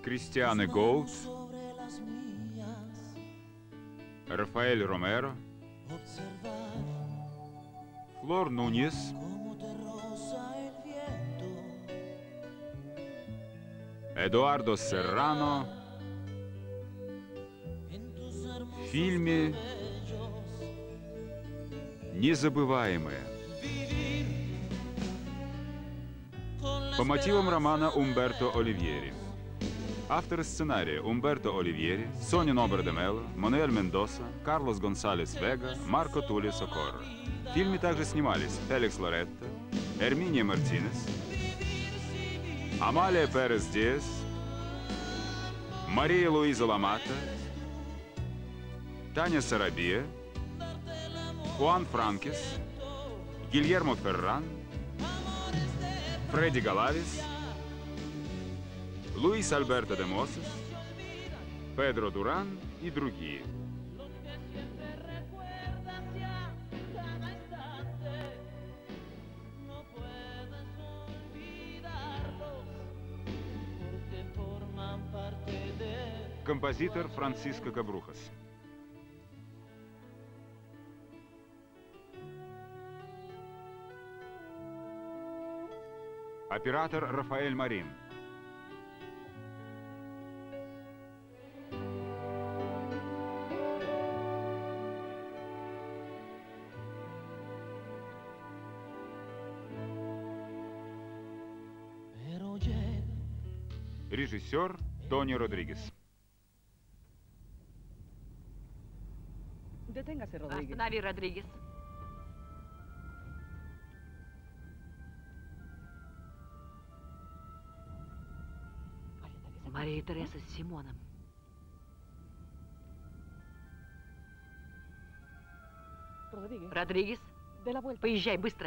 Кристиане Гоут, Рафаэль Ромеро, Флор Нуньес, Эдуардо Серрано в фильме «Незабываемые» по мотивам романа Умберто Оливьери. Авторы сценария Умберто Оливьери, Соня Нобер де Мело, Мануэль Мендоса, Карлос Гонсалес Вега, Марко Тулио Сокорро. В фильме также снимались Феликс Лоретто, Эрминия Мартинес, Амалия Перес Диас, Мария Луиза Ламата, Таня Сарабия, Хуан Франкес, Гильермо Ферран, Фредди Галавис, Луис Альберто де Мосес, Педро Дуран и другие. Композитор Франсиско Габрухас. Оператор Рафаэль Марин. Режиссер Тони Родригес. Останови, Родригес. Мария Тереса с Симоном. Родригес, поезжай быстро.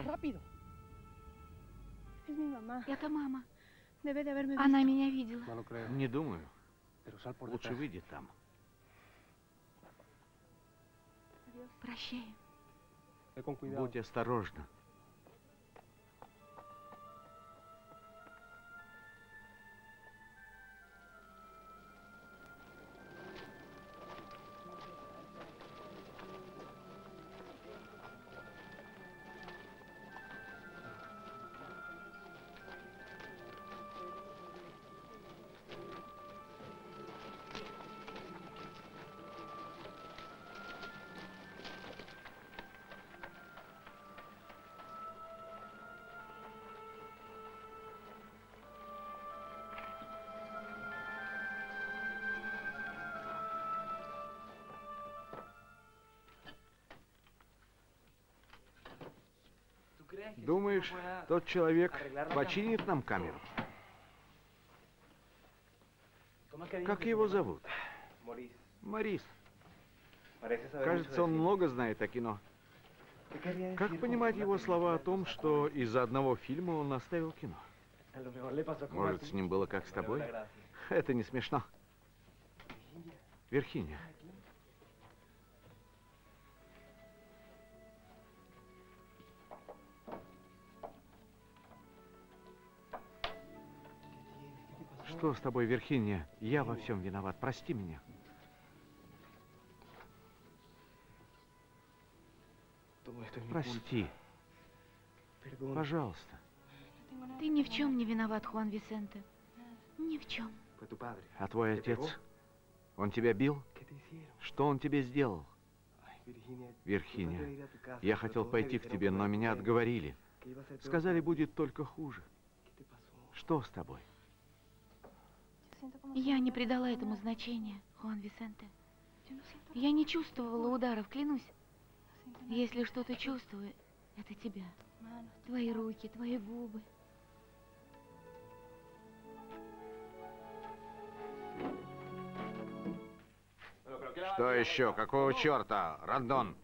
Это мама. Она меня видела. Не думаю. Лучше выйди там. Прощай. Будь осторожна. Думаешь, тот человек починит нам камеру? Как его зовут? Морис. Кажется, он много знает о кино. Как понимать его слова о том, что из-за одного фильма он оставил кино? Может, с ним было как с тобой? Это не смешно. Вирхиния. Что с тобой, Вирхиния? Я во всем виноват. Прости меня. Прости. Пожалуйста. Ты ни в чем не виноват, Хуан Висенте. Ни в чем. А твой отец? Он тебя бил? Что он тебе сделал? Вирхиния, я хотел пойти к тебе, но меня отговорили. Сказали, будет только хуже. Что с тобой? Я не придала этому значения, Хуан Висенте. Я не чувствовала ударов, клянусь. Если что-то чувствую, это тебя. Твои руки, твои губы. Что еще? Какого черта? Рандон?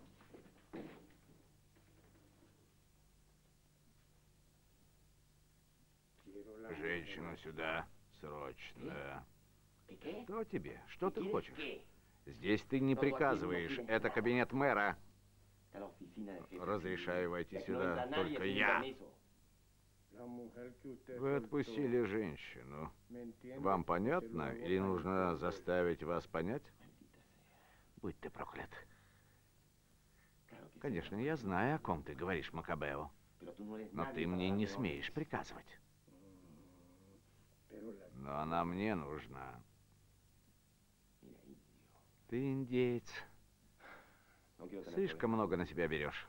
Женщину сюда. Срочно. Что тебе? Что ты хочешь? Здесь ты не приказываешь. Это кабинет мэра. Разрешаю войти сюда только я. Вы отпустили женщину. Вам понятно или нужно заставить вас понять? Будь ты проклят. Конечно, я знаю, о ком ты говоришь, Макабео. Но ты мне не смеешь приказывать. Но она мне нужна. Ты индеец. Слишком много на себя берешь.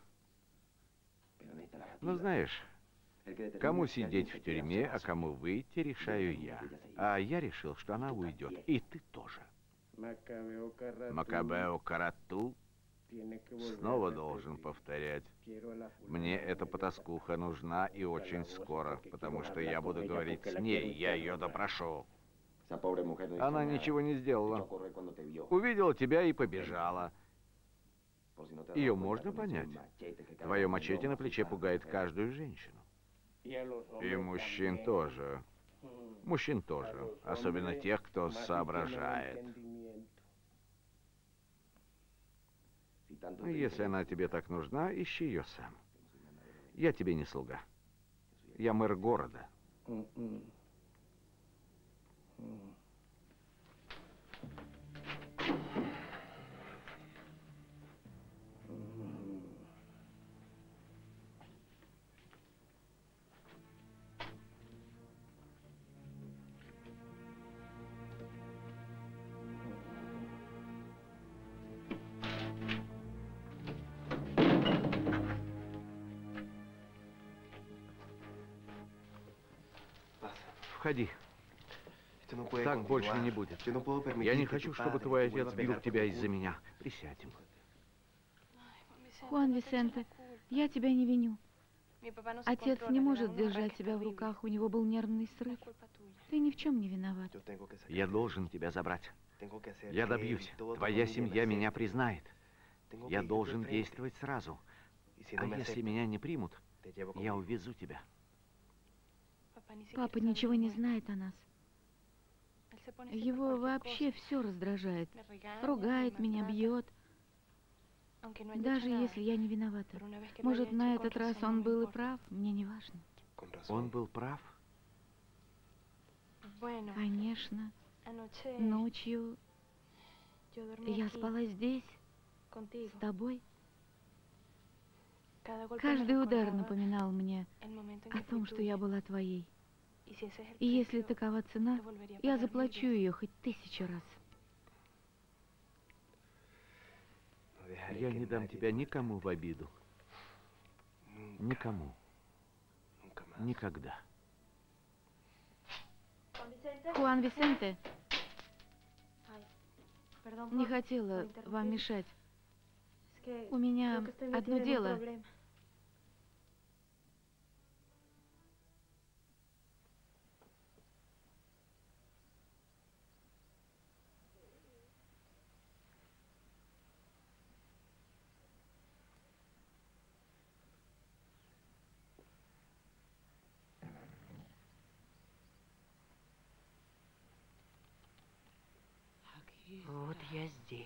Но знаешь, кому сидеть в тюрьме, а кому выйти, решаю я. А я решил, что она уйдет. И ты тоже. Макабео Карату снова должен повторять. Мне эта потаскуха нужна и очень скоро, потому что я буду говорить с ней, я ее допрошу. Она ничего не сделала. Увидела тебя и побежала. Ее можно понять. Твое мачете на плече пугает каждую женщину. И мужчин тоже. Мужчин тоже. Особенно тех, кто соображает. Если она тебе так нужна, ищи ее сам. Я тебе не слуга. Я мэр города. Входи. Так больше не будет. Я не хочу, чтобы твой отец бил тебя из-за меня. Присядем. Хуан Висенте, я тебя не виню. Отец не может держать себя в руках, у него был нервный срыв. Ты ни в чем не виноват. Я должен тебя забрать. Я добьюсь. Твоя семья меня признает. Я должен действовать сразу. А если меня не примут, я увезу тебя. Папа ничего не знает о нас. Его вообще все раздражает. Ругает меня, бьет. Даже если я не виновата. Может, на этот раз он был и прав, мне не важно. Он был прав? Конечно. Ночью я спала здесь, с тобой. Каждый удар напоминал мне о том, что я была твоей. И если такова цена, я заплачу ее хоть 1000 раз. Я не дам тебя никому в обиду. Никому. Никогда. Хуан Висенте, не хотела вам мешать. У меня одно дело. Вот я здесь.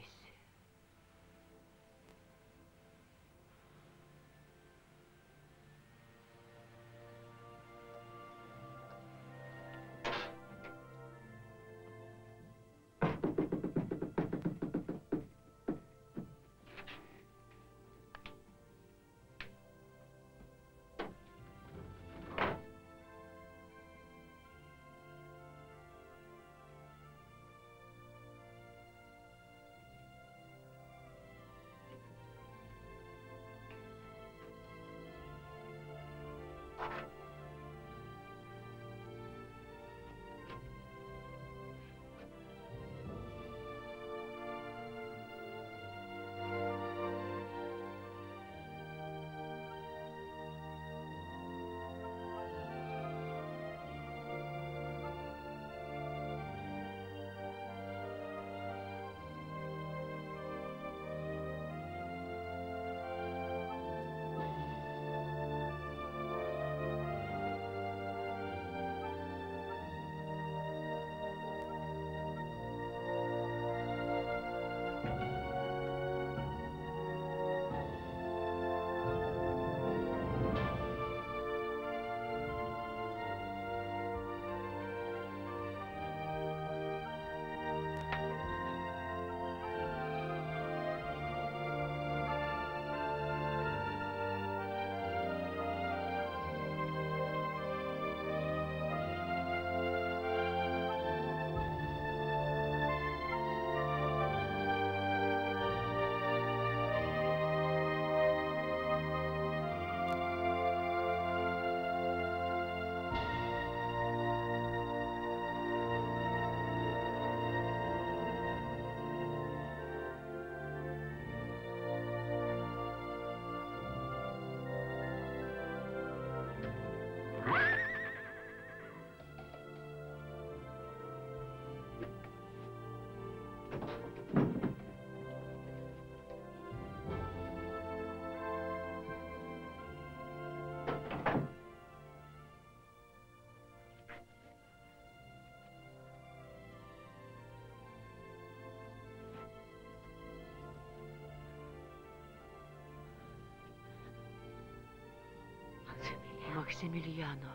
Максимилиано.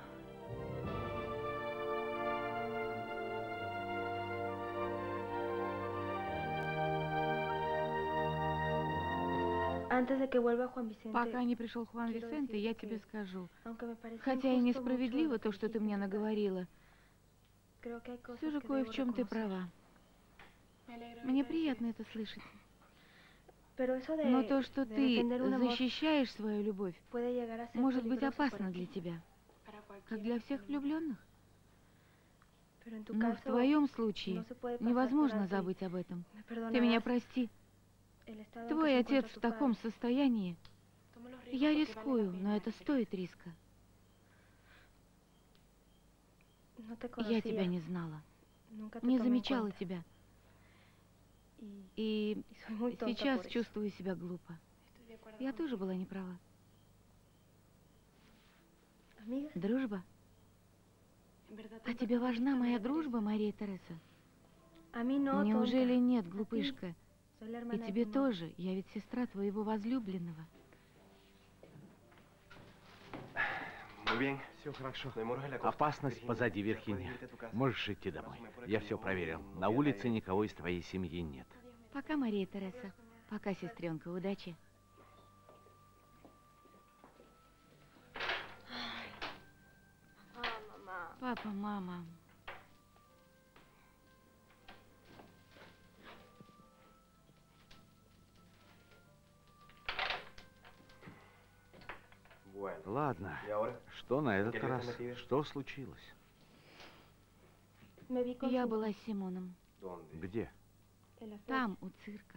Пока не пришел Хуан Висенте, я тебе скажу. Хотя и несправедливо то, что ты мне наговорила, все же кое в чем ты права. Мне приятно это слышать. Но то, что ты защищаешь свою любовь, может быть опасно для тебя, как для всех влюбленных. Но в твоем случае невозможно забыть об этом. Ты меня прости. Твой отец в таком состоянии. Я рискую, но это стоит риска. Я тебя не знала, не замечала тебя. И сейчас чувствую себя глупо. Я тоже была неправа. Дружба? А тебе важна моя дружба, Мария Тереса? Неужели нет, глупышка? И тебе тоже. Я ведь сестра твоего возлюбленного. Все хорошо. Опасность позади, Верхиния. Можешь идти домой. Я все проверил. На улице никого из твоей семьи нет. Пока, Мария Тереса. Пока, сестренка. Удачи. Папа, мама. Ладно. Что на этот раз? Что случилось? Я была с Симоном. Где? Там, у цирка.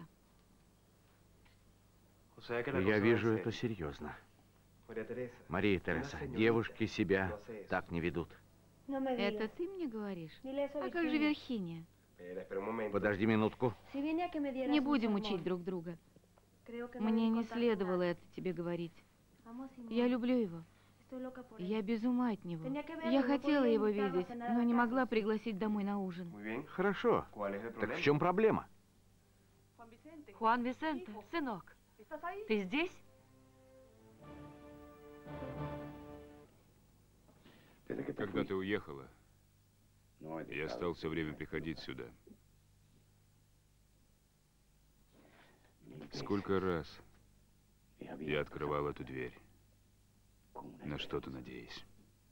Я вижу это серьезно. Мария Тереса, девушки себя так не ведут. Это ты мне говоришь? А как же Верхиния? Подожди минутку. Не будем учить друг друга. Мне не следовало это тебе говорить. Я люблю его. Я без ума от него. Я хотела его видеть, но не могла пригласить домой на ужин. Хорошо. Так в чем проблема? Хуан Висенте, сынок, ты здесь? Когда ты уехала, я стал все время приходить сюда. Сколько раз я открывал эту дверь, на что-то надеясь.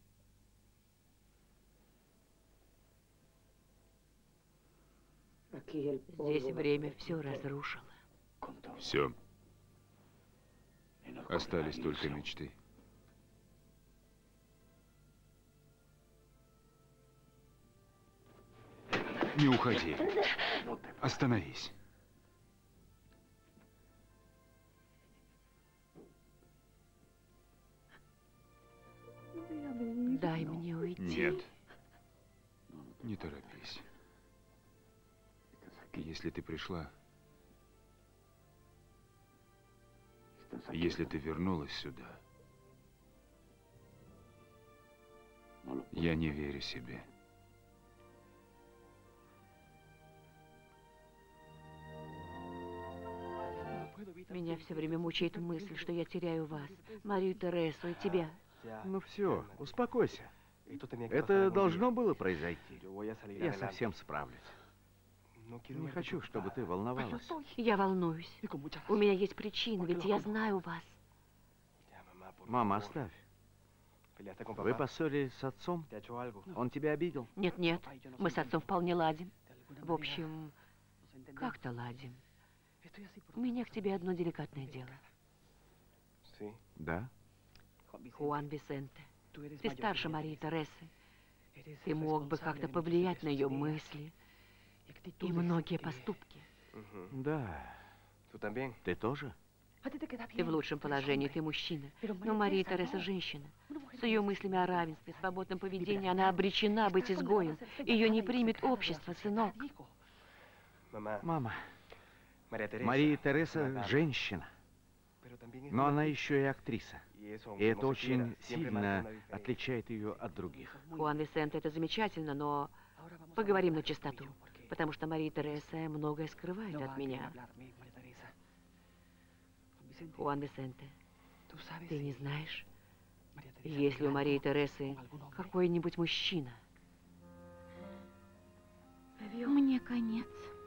Здесь время все разрушило. Все. Остались только мечты. Не уходи. Остановись. Дай мне уйти. Нет. Не торопись. Если ты пришла, если ты вернулась сюда, я не верю себе. Меня все время мучает мысль, что я теряю вас, Марию Тересу и тебя. Ну все, успокойся. Это должно было произойти. Я совсем справлюсь. Не хочу, чтобы ты волновалась. Я волнуюсь. У меня есть причины, ведь я знаю вас. Мама, оставь. Вы поссорились с отцом? Он тебя обидел? Нет, нет, мы с отцом вполне ладим. В общем, как-то ладим. У меня к тебе одно деликатное дело. Да? Хуан Висенте, ты старше Марии Тересы. Ты мог бы как-то повлиять на ее мысли и многие поступки. Да. Ты тоже? Ты в лучшем положении, ты мужчина. Но Мария Тереса женщина. С ее мыслями о равенстве, свободном поведении она обречена быть изгоем. Ее не примет общество, сынок. Мама, Мария Тереса женщина. Но она еще и актриса. И это очень сильно отличает ее от других. Хуан Висенте, это замечательно, но поговорим на чистоту. Потому что Мария Тереса многое скрывает от меня. Хуан Висенте, ты не знаешь, Есть ли у Марии Тересы какой-нибудь мужчина? Мне конец.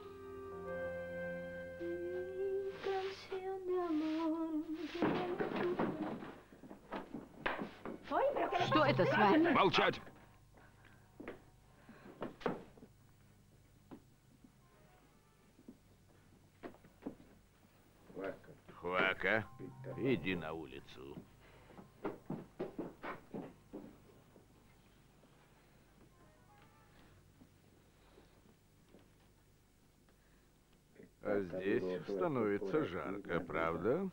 Что это с вами? Молчать! Хвака, иди на улицу. А здесь становится жарко, правда?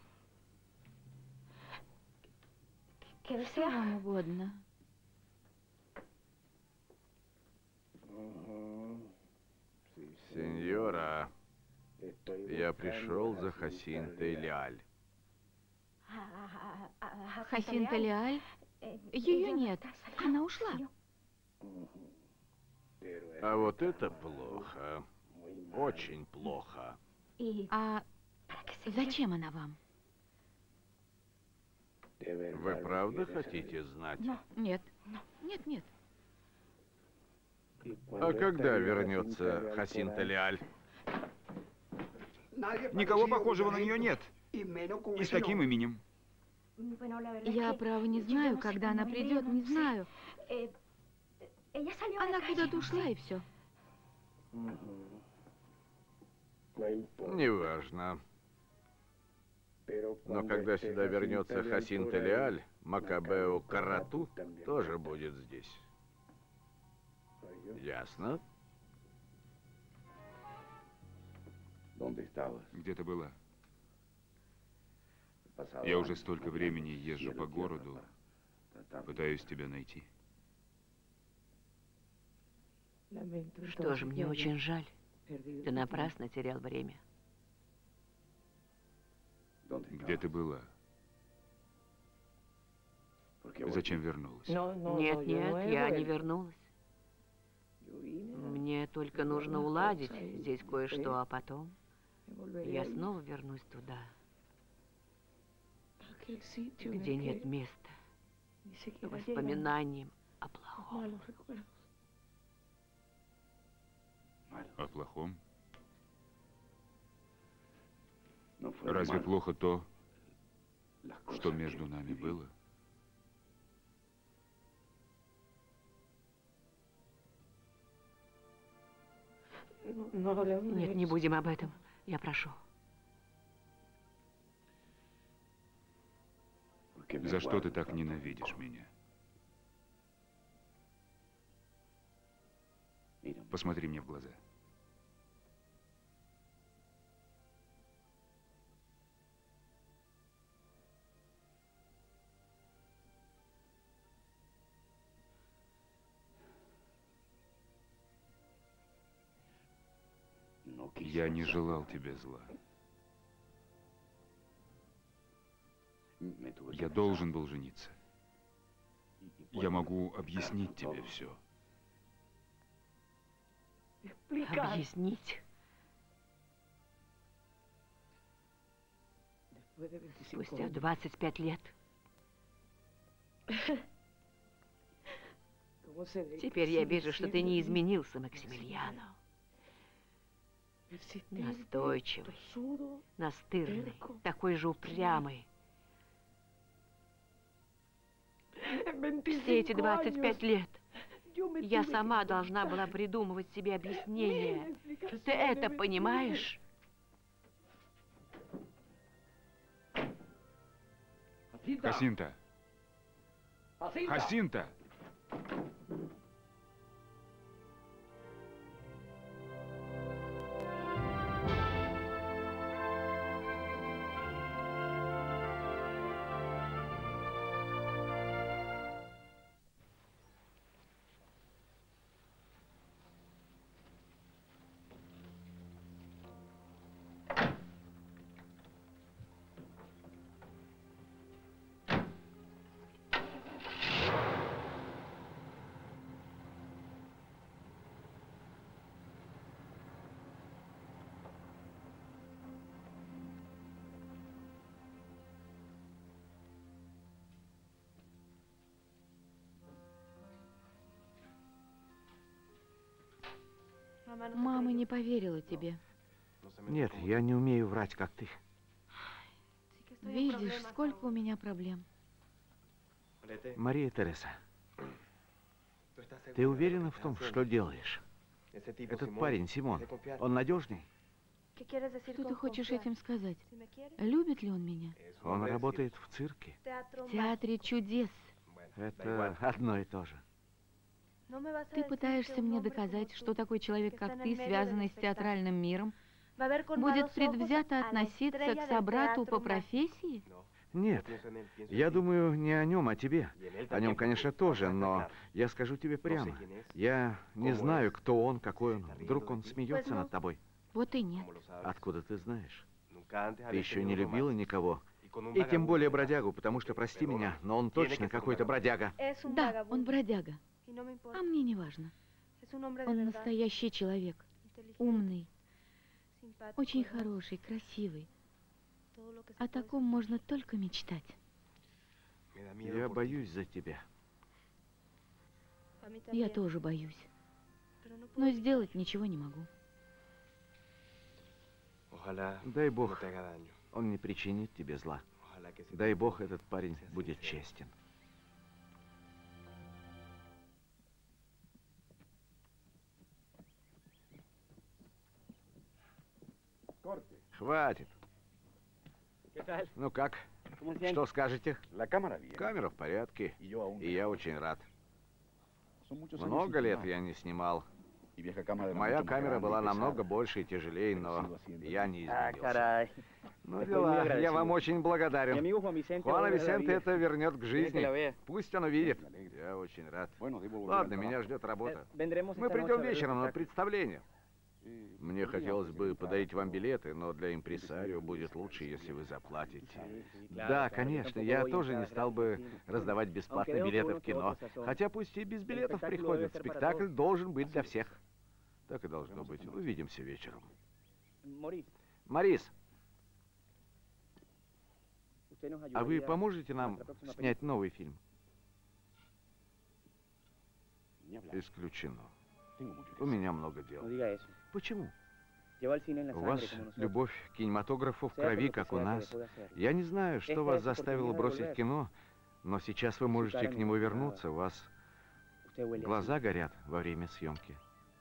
Что вам угодно? Сеньора, я пришел за Хасинтой Леаль. Хасинта Леаль? Ее нет. Она ушла. А вот это плохо. Очень плохо. А зачем она вам? Вы правда хотите знать? Нет. Нет, нет. А когда вернется Хасинта Леаль? Никого похожего на нее нет. И с таким именем. Я, право, не знаю, когда она придет, не знаю. Она куда-то ушла, и все. Неважно. Но когда сюда вернется Хасинта Леаль, Макабео Карату тоже будет здесь. Ясно? Где ты была? Я уже столько времени езжу по городу, пытаюсь тебя найти. Что же, мне очень жаль. Ты напрасно терял время. Где ты была? Зачем вернулась? Нет, нет, я не вернулась. Мне только нужно уладить здесь кое-что, а потом я снова вернусь туда, где нет места воспоминаниям о плохом. О плохом? Разве плохо то, что между нами было? Нет, не будем об этом. Я прошу. За что ты так ненавидишь меня? Посмотри мне в глаза. Я не желал тебе зла. Я должен был жениться. Я могу объяснить тебе все. Объяснить? Спустя 25 лет. Теперь я вижу, что ты не изменился, Максимилиано. Настойчивый, настырный, такой же упрямый. Все эти 25 лет я сама должна была придумывать себе объяснение. Ты это понимаешь? Хасинта! Хасинта! Мама не поверила тебе. Нет, я не умею врать, как ты. Видишь, сколько у меня проблем. Мария Тереса, ты уверена в том, что делаешь? Этот парень, Симон, он надежный? Что ты хочешь этим сказать? Любит ли он меня? Он работает в цирке. В театре чудес. Это одно и то же. Ты пытаешься мне доказать, что такой человек, как ты, связанный с театральным миром, будет предвзято относиться к собрату по профессии? Нет, я думаю не о нем, а о тебе. О нем, конечно, тоже, но я скажу тебе прямо. Я не знаю, кто он, какой он. Вдруг он смеется над тобой. Вот и нет. Откуда ты знаешь? Ты еще не любила никого. И тем более бродягу, потому что, прости меня, но он точно какой-то бродяга. Да, он бродяга. А мне не важно. Он настоящий человек. Умный. Очень хороший, красивый. О таком можно только мечтать. Я боюсь за тебя. Я тоже боюсь. Но сделать ничего не могу. Дай Бог, он не причинит тебе зла. Дай Бог, этот парень будет честен. Хватит. Ну как? Что скажете? Камера в порядке, и я очень рад. Много лет я не снимал. Моя камера была намного больше и тяжелее, но я не изменился. Ну дела, я вам очень благодарен. Хуана Висенте это вернет к жизни. Пусть он увидит. Я очень рад. Ладно, меня ждет работа. Мы придем вечером на представление. Мне хотелось бы подарить вам билеты, но для импресарио будет лучше, если вы заплатите. Да, конечно, я тоже не стал бы раздавать бесплатные билеты в кино. Хотя пусть и без билетов приходят. Спектакль должен быть для всех. Так и должно быть. Увидимся вечером. Морис, а вы поможете нам снять новый фильм? Исключено. У меня много дел. Почему? У вас любовь к кинематографу в крови, как у нас. Я не знаю, что вас заставило бросить кино, но сейчас вы можете к нему вернуться. У вас глаза горят во время съемки.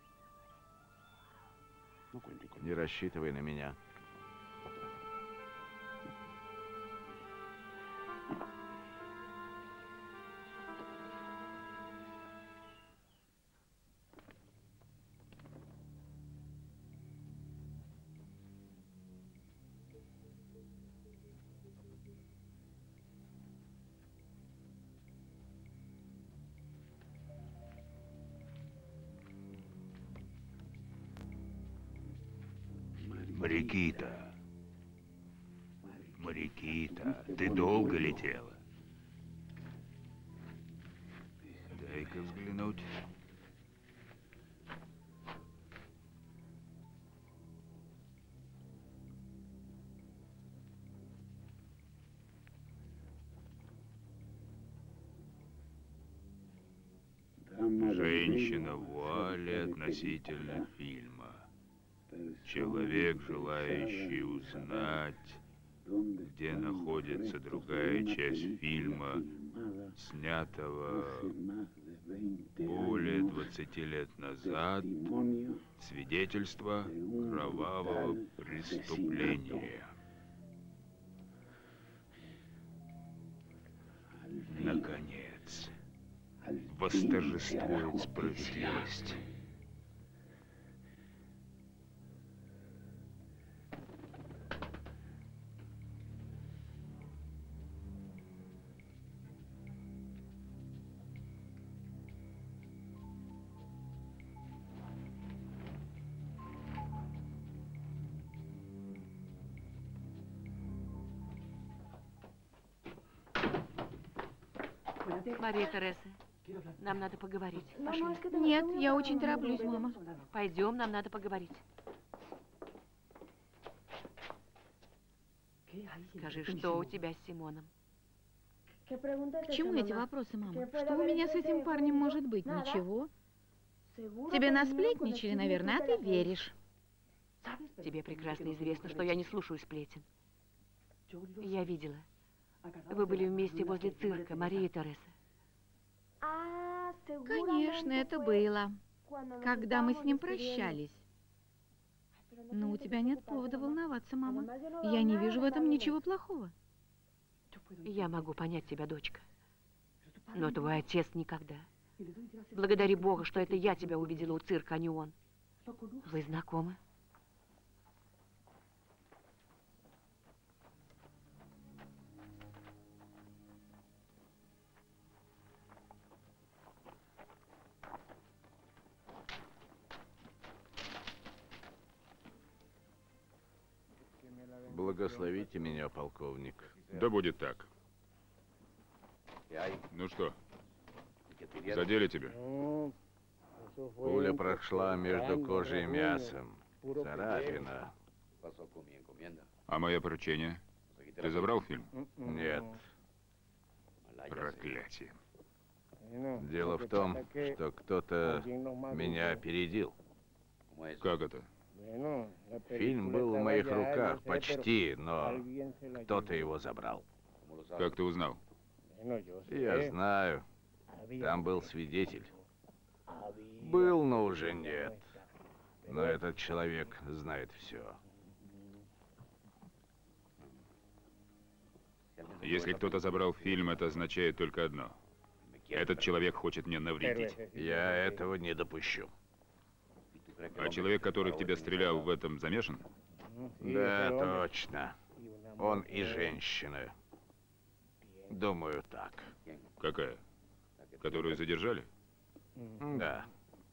Не рассчитывай на меня. Марикита, Марикита, ты долго летела? Дай-ка взглянуть. Женщина в вуале относительно фильма. Человек, желающий узнать, где находится другая часть фильма, снятого более 20 лет назад, свидетельство кровавого преступления. Наконец, восторжествует справедливость. Мария Тереса, нам надо поговорить. Пошли. Нет, я очень тороплюсь, мама. Пойдем, нам надо поговорить. Скажи, что у тебя с Симоном? К чему эти вопросы, мама? Что у меня с этим парнем может быть? Ничего. Тебе насплетничали, наверное, а ты веришь. Тебе прекрасно известно, что я не слушаю сплетен. Я видела. Вы были вместе возле цирка, Мария Тереса. Конечно, это было, когда мы с ним прощались. Но у тебя нет повода волноваться, мама. Я не вижу в этом ничего плохого. Я могу понять тебя, дочка. Но твой отец никогда. Благодари Бога, что это я тебя увидела у цирка, а не он. Вы знакомы? Благословите меня, полковник. Да будет так. Ну что, задели тебя? Пуля прошла между кожей и мясом. Царапина. А мое поручение? Ты забрал фильм? Нет. Проклятие. Дело в том, что кто-то меня опередил. Как это? Фильм был в моих руках почти, но кто-то его забрал. Как ты узнал? Я знаю. Там был свидетель. Был, но уже нет. Но этот человек знает все. Если кто-то забрал фильм, это означает только одно. Этот человек хочет мне навредить. Я этого не допущу. А человек, который в тебя стрелял, в этом замешан? Да, точно. Он и женщина. Думаю, так. Какая? Которую задержали? Да.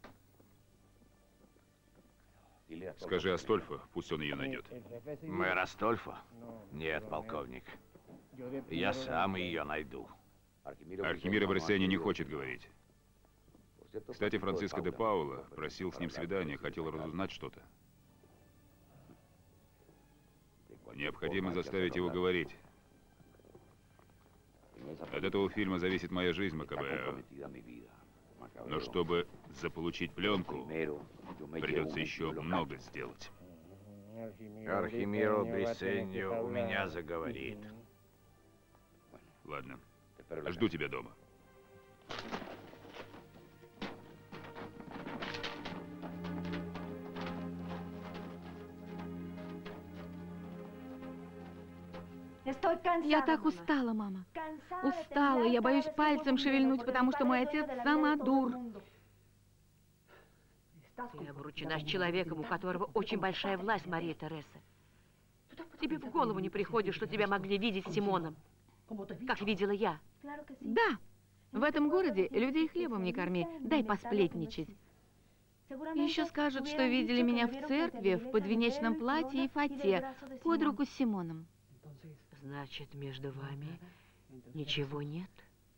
Скажи Астольфо, пусть он ее найдет. Мэр Астольфо? Нет, полковник. Я сам ее найду. Архимир Бресени не хочет говорить. Кстати, Франциско де Паула просил с ним свидания, хотел разузнать что-то. Необходимо заставить его говорить. От этого фильма зависит моя жизнь, Макабео. Но чтобы заполучить пленку, придется еще много сделать. Архимир Бресени у меня заговорит. Ладно, жду тебя дома. Я так устала, мама. Устала, я боюсь пальцем шевельнуть, потому что мой отец самодур. Ты обручена с человеком, у которого очень большая власть, Мария Тереса. Тебе в голову не приходит, что тебя могли видеть с Симоном, как видела я. Да, в этом городе людей хлебом не корми, дай посплетничать. Еще скажут, что видели меня в церкви в подвенечном платье и фате под руку с Симоном. Значит, между вами ничего нет?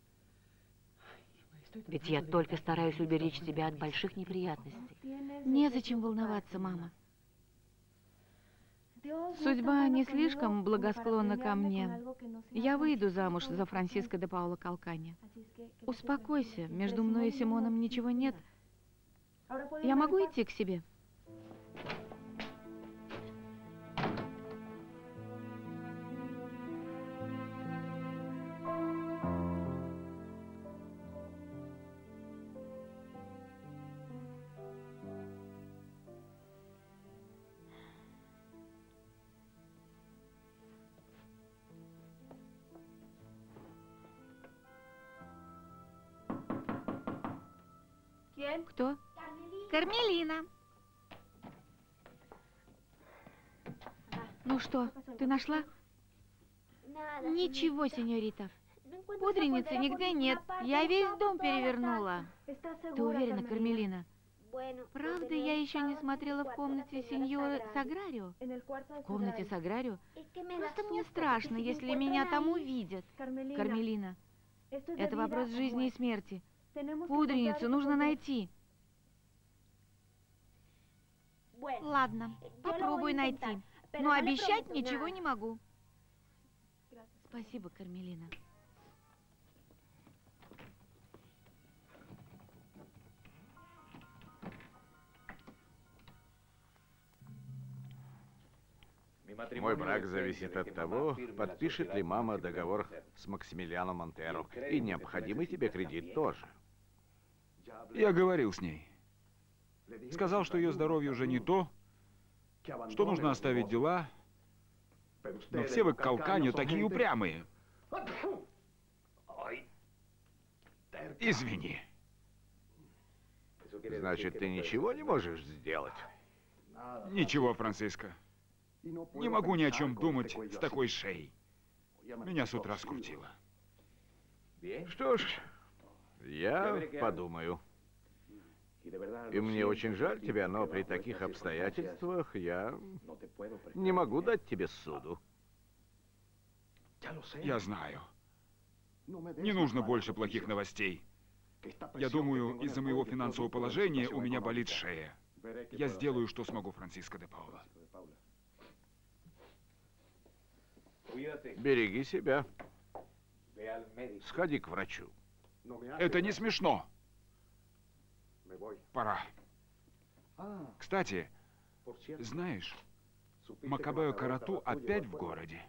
Ведь я только стараюсь уберечь тебя от больших неприятностей. Незачем волноваться, мама. Судьба не слишком благосклонна ко мне. Я выйду замуж за Франциско де Паула Калкани. Успокойся, между мной и Симоном ничего нет. Я могу идти к себе? Кто? Кармелина. Ну что, ты нашла? Ничего, сеньорита. Пудреницы нигде нет. Я весь дом перевернула. Ты уверена, Кармелина? Правда, я еще не смотрела в комнате сеньора Саграрио? В комнате Саграрио? Просто мне страшно, если меня там увидят. Кармелина, это вопрос жизни и смерти. Пудреницу нужно найти. Ладно, попробую найти. Но обещать ничего не могу. Спасибо, Кармелина. Мой брак зависит от того, подпишет ли мама договор с Максимилиано Монтеро. И необходимый тебе кредит тоже. Я говорил с ней. Сказал, что ее здоровье уже не то, что нужно оставить дела. Но все вы, калканьо, такие упрямые. Извини. Значит, ты ничего не можешь сделать? Ничего, Франциско. Не могу ни о чем думать с такой шеей. Меня с утра скрутило. Что ж, я подумаю. И мне очень жаль тебя, но при таких обстоятельствах я не могу дать тебе суду. Я знаю. Не нужно больше плохих новостей. Я думаю, из-за моего финансового положения у меня болит шея. Я сделаю, что смогу, Франциско де Паула. Береги себя. Сходи к врачу. Это не смешно. Пора. Кстати, знаешь, Макабео Карату опять в городе.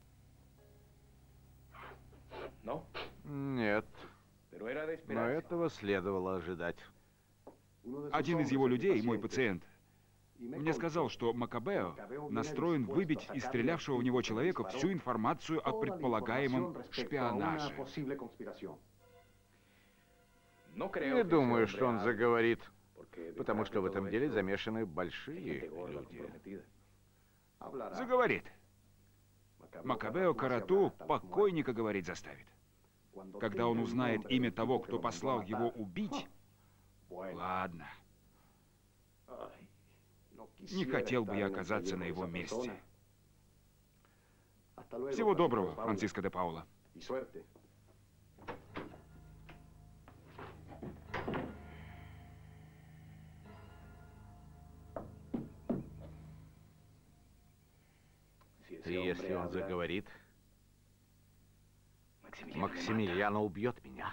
Нет. Но этого следовало ожидать. Один из его людей, мой пациент, мне сказал, что Макабео настроен выбить из стрелявшего в него человека всю информацию о предполагаемом шпионаже. Не думаю, что он заговорит, потому что в этом деле замешаны большие люди. Заговорит. Макабео Карату покойника говорить заставит. Когда он узнает имя того, кто послал его убить... Ладно. Не хотел бы я оказаться на его месте. Всего доброго, Франциско де Паула. И если он заговорит, Максимилиано убьет меня.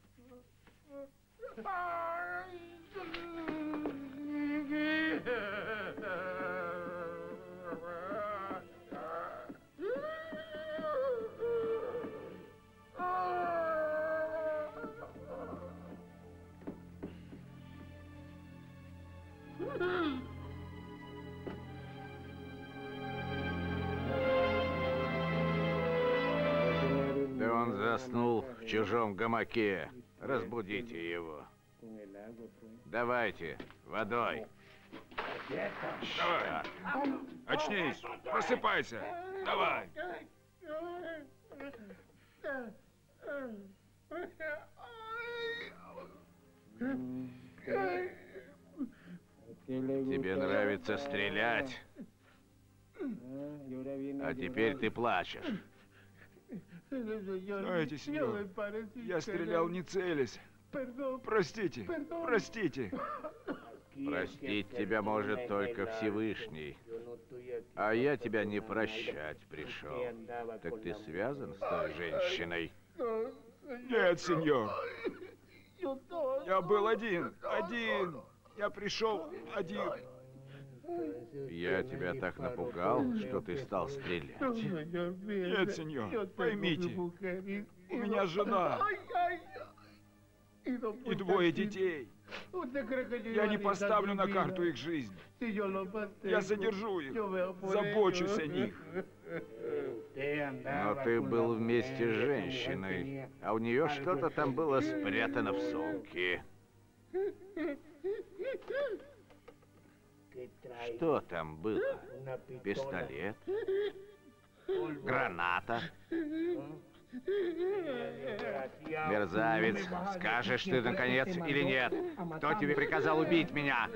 Да он заснул в чужом гамаке. Разбудите его. Давайте, водой. Давай. Очнись. Просыпайся. Давай. Тебе нравится стрелять, а теперь ты плачешь. Знаете, сеньор, я стрелял не целясь. Простите, простите. Простить тебя может только Всевышний. А я тебя не прощать пришел. Так ты связан с той женщиной? Нет, сеньор. Я был один. Я пришел один. Я тебя так напугал, что ты стал стрелять. Нет, сеньор, поймите, у меня жена и двое детей. Я не поставлю на карту их жизнь. Я задержу их, забочусь о них. Но ты был вместе с женщиной, а у нее что-то там было спрятано в сумке. Что там было? Пистолет? Граната? Мерзавец, скажешь ты наконец или нет? Кто тебе приказал убить меня?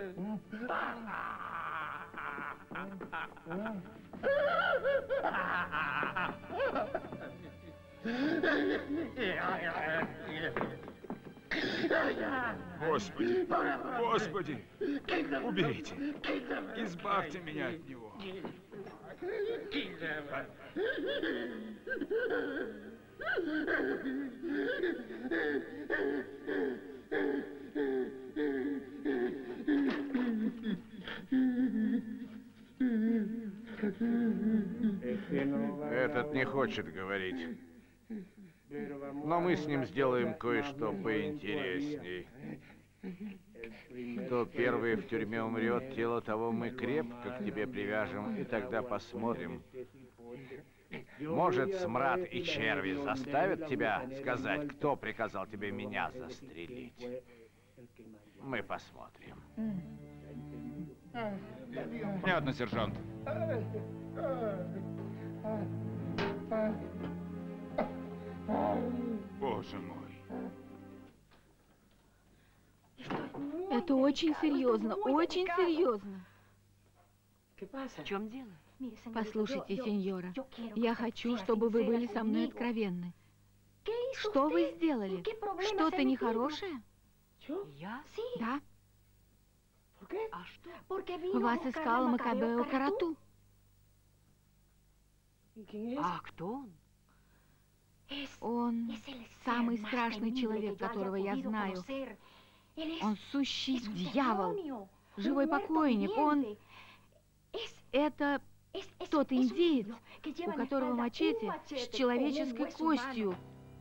Господи, Господи, уберите, избавьте меня от него. Этот не хочет говорить. Но мы с ним сделаем кое-что поинтересней. Кто первый в тюрьме умрет, тело того мы крепко к тебе привяжем, и тогда посмотрим. Может, смрад и черви заставят тебя сказать, кто приказал тебе меня застрелить? Мы посмотрим. Понятно, сержант. Боже мой. Это очень серьезно, очень серьезно. В чем дело? Послушайте, сеньора, я хочу, чтобы вы были со мной откровенны. Что вы сделали? Что-то нехорошее? Я? Да. А что? Вас искал Макабео Карату. А кто он? Он самый страшный человек, которого я знаю. Он сущий дьявол, живой покойник. Он... Это тот индеец, у которого мачете с человеческой костью.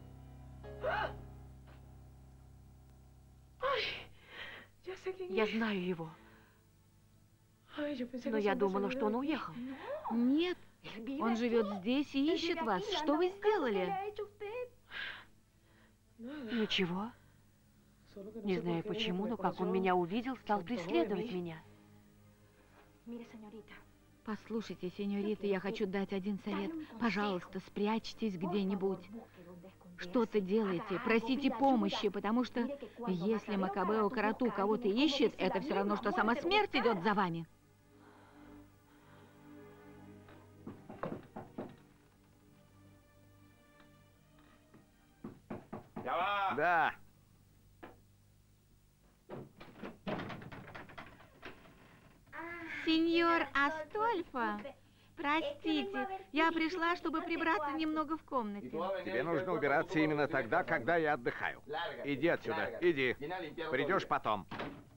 Я знаю его. Но я думала, что он уехал. Нет, он живет здесь и ищет вас. Что вы сделали? Ничего. Не знаю почему, но как он меня увидел, стал преследовать меня. Послушайте, сеньорита, я хочу дать один совет. Пожалуйста, спрячьтесь где-нибудь. Что-то делайте, просите помощи, потому что если Макабео Карату кого-то ищет, это все равно, что сама смерть идет за вами. Да. Сеньор Астольфо, простите, я пришла, чтобы прибраться немного в комнате. Тебе нужно убираться именно тогда, когда я отдыхаю. Иди отсюда, иди. Придешь потом.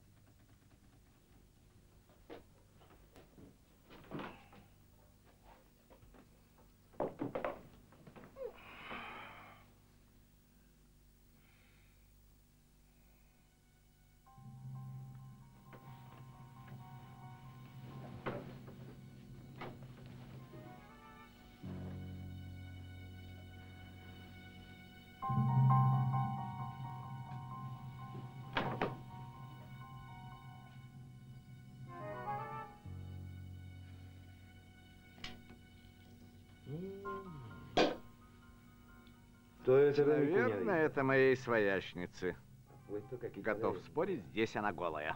Наверное, это моей своячницы. Готов спорить, здесь она голая.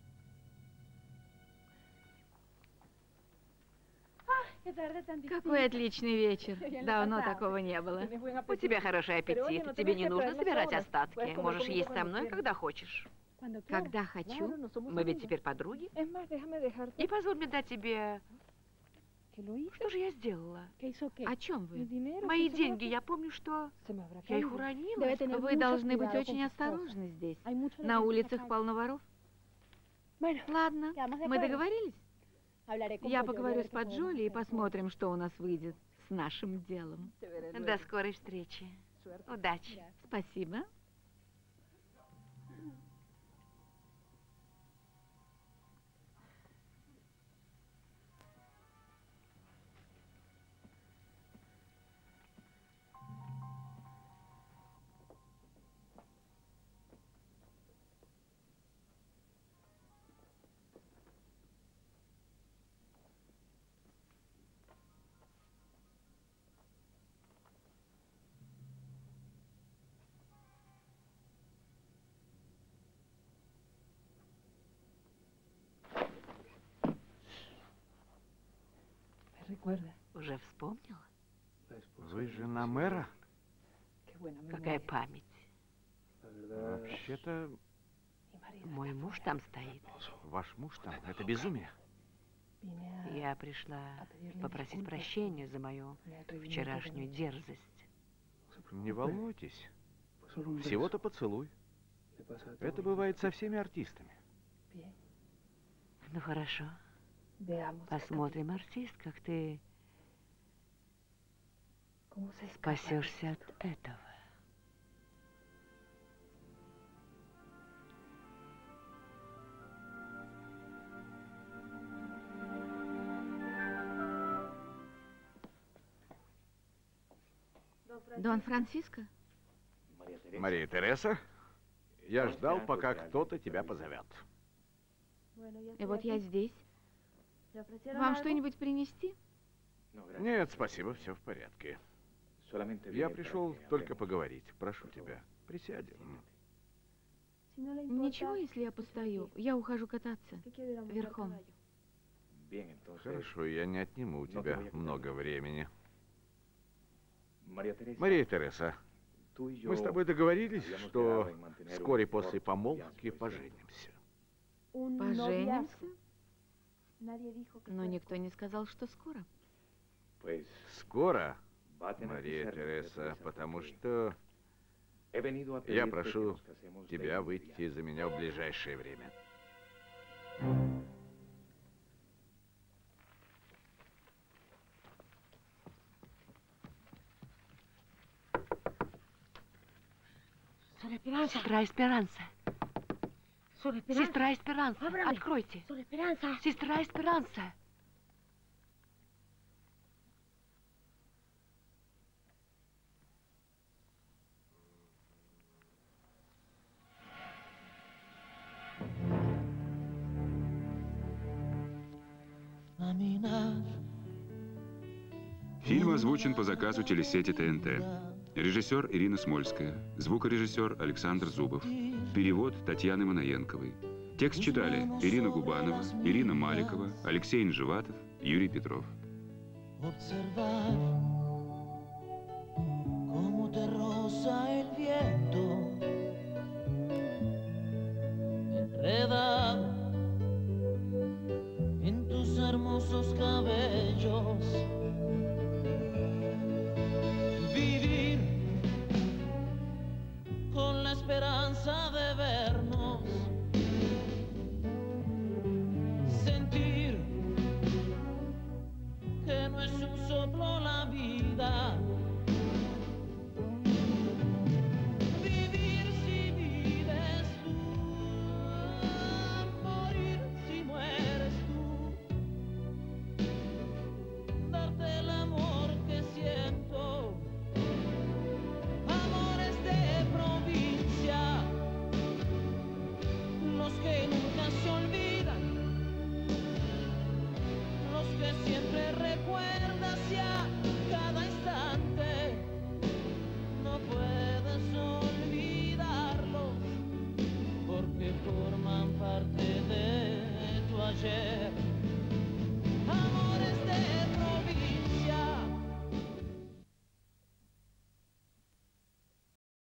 Какой отличный вечер. Давно такого не было. У тебя хороший аппетит. Тебе не нужно собирать остатки. Можешь есть со мной, когда хочешь. Когда хочу. Мы ведь теперь подруги. И позволь мне дать тебе... Что же я сделала? О чем вы? Мои деньги, я помню, что я их уронила. Вы должны быть очень осторожны здесь. На улицах полно воров. Ладно, мы договорились? Я поговорю с Паджоли и посмотрим, что у нас выйдет с нашим делом. До скорой встречи. Удачи. Спасибо. Уже вспомнила? Вы жена мэра? Какая память. Вообще-то, Мой муж там стоит. ваш муж там. Это безумие. Я пришла попросить прощения за мою вчерашнюю дерзость. Не волнуйтесь. Всего-то поцелуй. Это бывает со всеми артистами. Ну хорошо. Посмотрим, артист, как ты спасешься от этого. Дон Франциско? Мария Тереса, я ждал, пока кто-то тебя позовет. И вот я здесь. Вам что-нибудь принести? Нет, спасибо, все в порядке. Я пришел только поговорить. Прошу тебя, присядем. Ничего, если я постою. Я ухожу кататься верхом. Хорошо, я не отниму у тебя много времени. Мария Тереса, мы с тобой договорились, что вскоре после помолвки поженимся. Поженимся? Но никто не сказал, что скоро. Скоро, Мария Тереса, потому что я прошу тебя выйти за меня в ближайшее время. Сестра Эсперанса. Сестра Эсперанса, откройте. Сестра Эсперанса. Фильм озвучен по заказу телесети ТНТ. Режиссер Ирина Смольская, звукорежиссер Александр Зубов, перевод Татьяны Манаенковой. Текст читали Ирина Губанова, Ирина Маликова, Алексей Инжеватов, Юрий Петров. Vivir con la esperanza de vernos, sentir que no es un soplo la vida, vivir si vives tú, morir si mueres tú, darte el amor que siento. Amores de provincia, los que nunca se olvidan, los que siempre recuerdas y a cada instante no puedes olvidarlos porque forman parte de tu ayer.